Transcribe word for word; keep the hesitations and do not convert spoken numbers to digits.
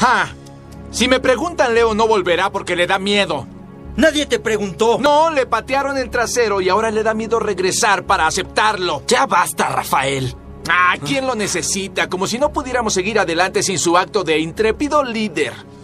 ¡Ja! Si me preguntan, Leo no volverá porque le da miedo. ¡Nadie te preguntó! No, le patearon el trasero y ahora le da miedo regresar para aceptarlo. Ya basta, Rafael. Ah, ¿quién lo necesita? Como si no pudiéramos seguir adelante sin su acto de intrépido líder.